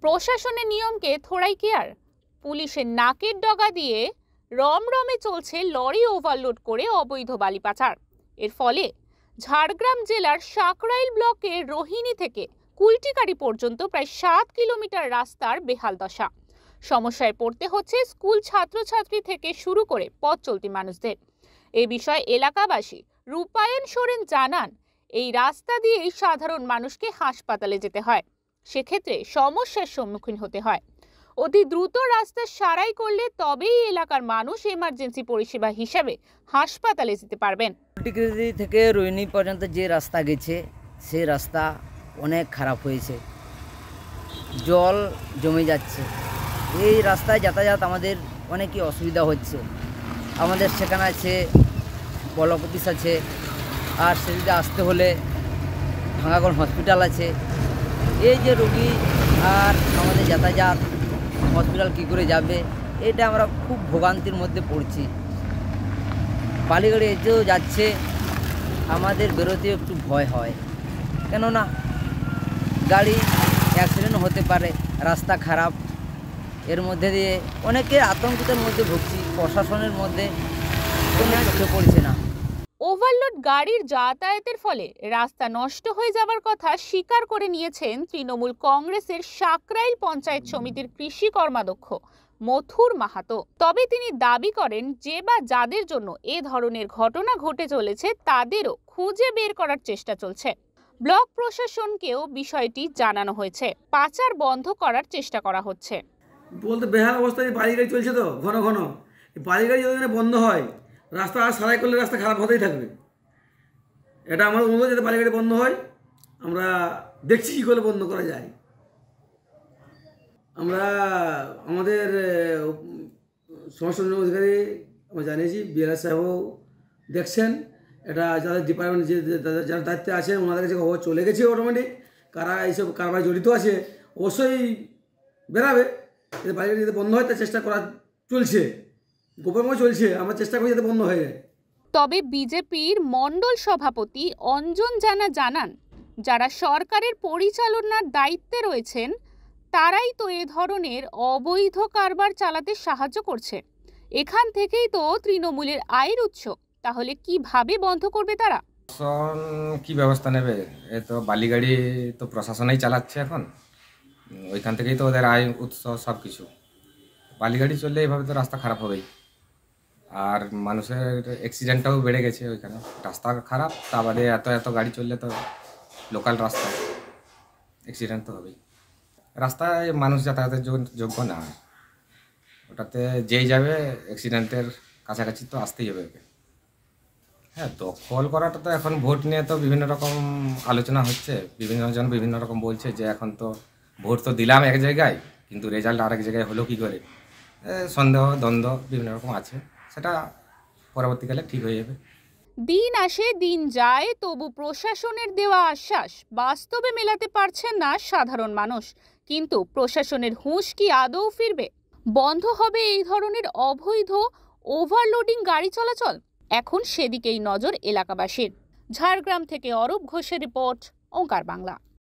প্রশাসনের নিয়মকে থোড়াই কেয়ার। পুলিশের নাকের ডগা দিয়ে রমরমে চলছে লরি ওভারলোড করে অবৈধ বালি পাচার। এর ফলে ঝাড়গ্রাম জেলার সাকরাইল ব্লকের রোহিণী থেকে কুলটিকারি পর্যন্ত প্রায় 7 কিলোমিটার রাস্তার বেহাল দশা। সমস্যায় পড়তে হচ্ছে স্কুল ছাত্রছাত্রী থেকে শুরু করে পথ চলতি মানুষদের। এ বিষয়ে এলাকাবাসী রূপায়ণ সোরেন জানান, এই রাস্তা দিয়েই সাধারণ মানুষকে হাসপাতালে যেতে হয়। সেক্ষেত্রে সমস্যার সম্মুখীন হতে হয়। অতি দ্রুত রাস্তা সারাই করলে তবেই এলাকার মানুষ এমার্জেন্সি পরিষেবা হিসেবে হাসপাতালে যেতে পারবেন। কুলটিকারি থেকে রোহিণী পর্যন্ত যে রাস্তা গেছে সেই রাস্তা অনেক খারাপ হয়েছে, জল জমে যাচ্ছে। এই রাস্তায় যাতায়াত আমাদের অনেকই অসুবিধা হচ্ছে। আমাদের সেখানে আছে ব্লক অফিস আছে, আর সেদিকে আসতে হলে ভাঙাগড় হসপিটাল আছে। এই যে রোগী আর আমাদের যাতায়াত হসপিটাল কী করে যাবে, এটা আমরা খুব ভোগান্তির মধ্যে পড়ছি। বালিগাড়ি এতেও যাচ্ছে, আমাদের বেরোতে একটু ভয় হয়, কেননা গাড়ি অ্যাক্সিডেন্ট হতে পারে, রাস্তা খারাপ। এর মধ্যে দিয়ে অনেকে আতঙ্কিতের মধ্যে ভুগছি, প্রশাসনের মধ্যে কোনো চোখে পড়ছে না। ওভারলোড গাড়ির যাতায়াতের ফলে রাস্তা নষ্ট হয়ে যাবার কথা স্বীকার করে নিয়েছেন তৃণমূল কংগ্রেসের সাকরাইল পঞ্চায়েত সমিতির কৃষি কর্মাধ্যক্ষ মথুর মাহাতো। তবে তিনি দাবি করেন, যে বা যাদের জন্য এ ধরনের ঘটনা ঘটে চলেছে তাদেরও খুঁজে বের করার চেষ্টা চলছে। ব্লক প্রশাসনকেও বিষয়টি জানানো হয়েছে। পাচার বন্ধ করার চেষ্টা করা হচ্ছে। বলতে বেহাল অবস্থায় বাড়ি গাড়ি চলছে তো ঘন ঘন। বাড়ি গাড়ি যদি বন্ধ হয়, রাস্তা আর সারাই করলে রাস্তা খারাপ হতেই থাকবে। এটা আমার অনুরোধ, যাতে বাড়ি গাড়ি বন্ধ হয়। আমরা দেখছি কী করে বন্ধ করা যায়। আমরা আমাদের সমস্যা অধিকারী আমরা জানিয়েছি, বিএলআর সাহেবও দেখছেন। এটা যাদের ডিপার্টমেন্ট যারা দায়িত্বে আছেন ওনাদের কাছে খবর চলে গেছে অটোমেটিক। কারা এইসব কারবারে জড়িত আছে অবশ্যই বেরাবে। যাতে বাড়ি গাড়ি যাতে বন্ধ হয় তার চেষ্টা করা চলছে, গোপনভাবে চলছে। আমরা চেষ্টা করি যাতে বন্ধ হয়ে যায়। তবে বিজেপির মণ্ডল সভাপতি অঞ্জন জানা জানান, যারা সরকারের পরিচালনার দায়িত্বে রয়েছেন তারাই তো এ ধরনের অবৈধ কারবার চালাতে সাহায্য করছে। এখান থেকেই তো তৃণমূলের আয়ের উৎস। তাহলে কিভাবে বন্ধ করবে তারা? প্রশাসন কি ব্যবস্থা নেবে? এ তো বালিগাড়ি তো প্রশাসনেই চালাচ্ছে এখন, ওইখান থেকেই তো ওদের আয় উৎস সব কিছু। বালিগাড়ি চললে এইভাবে তো রাস্তা খারাপ হবেই, আর মানুষের অ্যাক্সিডেন্টটাও বেড়ে গেছে ওইখানে। রাস্তা খারাপ, তা বাদে এত এত গাড়ি চললে তো লোকাল রাস্তা অ্যাক্সিডেন্ট তো হবেই। রাস্তায় মানুষ যাতায়াতের যোগ্য না, ওটাতে যেই যাবে অ্যাক্সিডেন্টের কাছাকাছি তো আসতেই হবে ওকে। হ্যাঁ, দখল করাটা তো এখন ভোট নিয়ে তো বিভিন্ন রকম আলোচনা হচ্ছে, বিভিন্ন জন বিভিন্ন রকম বলছে যে এখন তো ভোট তো দিলাম এক জায়গায়, কিন্তু রেজাল্ট আরেক জায়গায় হলো কী করে। সন্দেহ দ্বন্দ্ব বিভিন্ন রকম আছে, সেটা পরবর্তীকালে ঠিক হয়ে যাবে। দিন আসে দিন যায়, তবু প্রশাসনের দেওয়া আশ্বাস বাস্তবে মেলাতে পারছেন না সাধারণ মানুষ। কিন্তু প্রশাসনের হুঁশ কি আদৌ ফিরবে? বন্ধ হবে এই ধরনের অবৈধ ওভারলোডিং গাড়ি চলাচল? এখন সেদিকেই নজর এলাকাবাসীর। ঝাড়গ্রাম থেকে অরূপ ঘোষের রিপোর্ট, ওঙ্কার বাংলা।